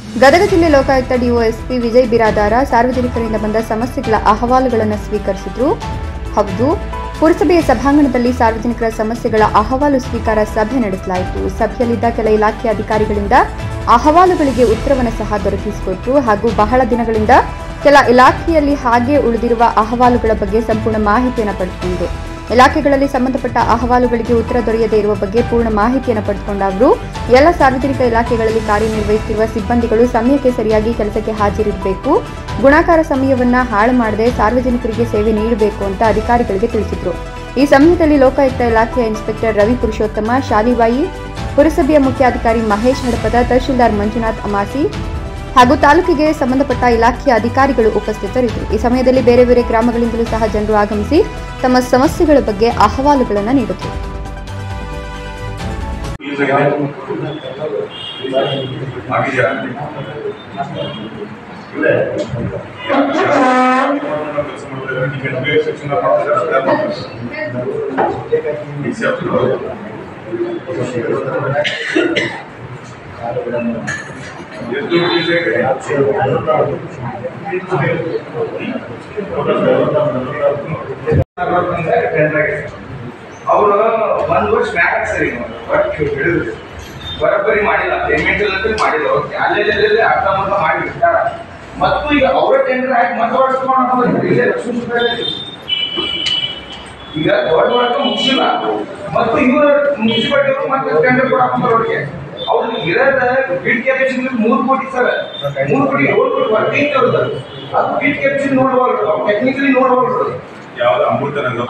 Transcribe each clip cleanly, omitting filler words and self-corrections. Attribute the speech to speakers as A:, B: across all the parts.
A: ಗದಗ ಜಿಲ್ಲೆ ಲೋಕಾಯುಕ್ತ ಡಿಒಎಸ್ಪಿ ವಿಜಯ್ ಬಿರಾದಾರ ಸಾರ್ವಜನಿಕರಿಂದ ಬಂದ ಸಮಸ್ಯೆಗಳ ಅಹವಾಲುಗಳನ್ನು ಸ್ವೀಕರಿಸಿದರು. ಹೌದು, ಪುರಸಭೆಯ ಸಭಾಂಗಣದಲ್ಲಿ ಸಾರ್ವಜನಿಕರ ಸಮಸ್ಯೆಗಳ ಅಹವಾಲು ಸ್ವೀಕಾರ ಸಭೆ ನಡೆಸಲಾಯಿತು. ಸಭೆಯಲ್ಲಿದ್ದ ಕೆಲ ಇಲಾಖೆ ಅಧಿಕಾರಿಗಳಿಂದ ಅಹವಾಲುಗಳಿಗೆ ಉತ್ತರವನ್ನು ಸಹ ದೊರಕಿಸಿಕೊಟ್ಟರು ಹಾಗೂ ಬಹಳ ದಿನಗಳಿಂದ ಕೆಲ ಇಲಾಖೆಯಲ್ಲಿ ಹಾಗೆ ಉಳಿದಿರುವ ಅಹವಾಲುಗಳ ಬಗ್ಗೆ ಸಂಪೂರ್ಣ ಮಾಹಿತಿಯನ್ನು ಪಡೆದುಕೊಂಡರು. ಇಲಾಖೆಗಳಲ್ಲಿ ಸಂಬಂಧಪಟ್ಟ ಅಹವಾಲುಗಳಿಗೆ ಉತ್ತರ ದೊರೆಯದೇ ಇರುವ ಬಗ್ಗೆ ಪೂರ್ಣ ಮಾಹಿತಿಯನ್ನು ಪಡೆದುಕೊಂಡ ಅವರು ಎಲ್ಲ ಸಾರ್ವಜನಿಕ ಇಲಾಖೆಗಳಲ್ಲಿ ಕಾರ್ಯನಿರ್ವಹಿಸುತ್ತಿರುವ ಸಿಬ್ಬಂದಿಗಳು ಸಮಯಕ್ಕೆ ಸರಿಯಾಗಿ ಕೆಲಸಕ್ಕೆ ಹಾಜರಿರಬೇಕು, ಗುಣಾಕಾರ ಸಮಯವನ್ನು ಹಾಳು ಮಾಡದೆ ಸಾರ್ವಜನಿಕರಿಗೆ ಸೇವೆ ನೀಡಬೇಕು ಅಂತ ಅಧಿಕಾರಿಗಳಿಗೆ ತಿಳಿಸಿದರು. ಈ ಸಮಯದಲ್ಲಿ ಲೋಕಾಯುಕ್ತ ಇಲಾಖೆಯ ಇನ್ಸ್ಪೆಕ್ಟರ್ ರವಿ ಪುರುಷೋತ್ತಮ, ಶಾಲಿಬಾಯಿ, ಪುರಸಭೆಯ ಮುಖ್ಯಾಧಿಕಾರಿ ಮಹೇಶ್ ಹಡಪದ, ತಹಶೀಲ್ದಾರ್ ಮಂಜುನಾಥ್ ಅಮಾಸಿ ಹಾಗೂ ತಾಲೂಕಿಗೆ ಸಂಬಂಧಪಟ್ಟ ಇಲಾಖೆಯ ಅಧಿಕಾರಿಗಳು ಉಪಸ್ಥಿತರಿದ್ದರು. ಈ ಸಮಯದಲ್ಲಿ ಬೇರೆ ಬೇರೆ ಗ್ರಾಮಗಳಿಂದಲೂ ಸಹ ಜನರು ಆಗಮಿಸಿ ತಮ್ಮ ಸಮಸ್ಯೆಗಳ ಬಗ್ಗೆ ಅಹವಾಲುಗಳನ್ನು ನೀಡಿದರು.
B: ಅವರು 1 ವರ್ಷ ಮ್ಯಾಗ ಸರಿ ಬರೋಬ್ಬರಿ ಮಾಡಿಲ್ಲ, ಪೇಮೆಂಟ್ ಇಲ್ಲ ಮಾಡಿಲ್ಲ, ಅಲ್ಲೇ ಅರ್ಧ ಮಾಡಿ ಬಿಟ್ಟಾರ. ಮತ್ತು ಈಗ ಅವರ ಟೆಂಡರ್ ಆಗಿ ಮತ್ತೆ ಈಗ ದೊಡ್ಡ ವರ್ಗ ಮುಗಿಸಿಲ್ಲ, ಮತ್ತು ಇವರು ಮುನ್ಸಿಪಾಲಿಟಿ ಅವರು ಮತ್ತೆ ಟೆಂಡರ್ ಕೊಡಾಕೊಂಡ್ರೆ ಅವ್ರಿಗೆ ಅವ್ರಿಗೆ ಇರೋದ ಬಿಡ್ ಕ್ಯಾಪೇಸಿಟಿ 3 ಕೋಟಿ ಸರ್, 3 ಕೋಟಿ 7 ಕೋಟಿ ವರ್ಕಿಂಗ್ ಅವ್ರದ್ದು. ಅದು ಬಿಡ್ ಕ್ಯಾಪೇಸಿಟಿ ನೋಡಬಾರ್ದು, ಅವ್ರು ಟೆಕ್ನಿಕಲಿ ನೋಡಬಾರ್ದು.
C: ಯಾವ್ದು ಅಮೃತನಗರ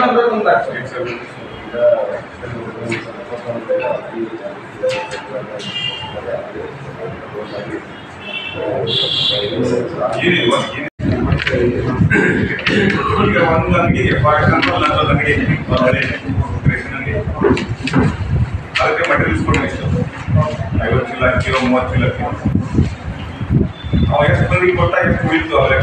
C: ಈಗ ಒಂದು ಅಂಗಡಿಗೆ ಫಾರ್ ಎಕ್ಸಾಂಪಲ್ ನಂದು ಅಂಗಡಿ ಅದಕ್ಕೆ ಮಟೀರಿಯಲ್ಸ್ ಕೊಡಿ ಎಷ್ಟು 50 ಚೀಲ ಕಿಲೋ 30 ಚೀಲ ಕಿಲೋ ಅವ ಎಷ್ಟು ಮಂದಿಗೆ ಕೊಟ್ಟ ಎಷ್ಟು ಉಳಿತು ಅವ್ರ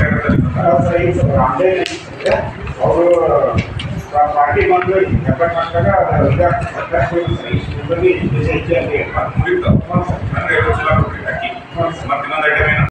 C: ಲೆಕ್ಕ
D: ಅವರು ಪಾರ್ಟಿ ಬಂದು ಎಫರ್ಟ್ ಮಾಡಿದಾಗ
C: ಮುಗಿತು. ನನಗೆ 50 ಚೀಲ ಕೊಟ್ಟರೆ ಅಕ್ಕಿ ಮತ್ತೆ ಇನ್ನೊಂದು ಐಟಮ್ ಏನು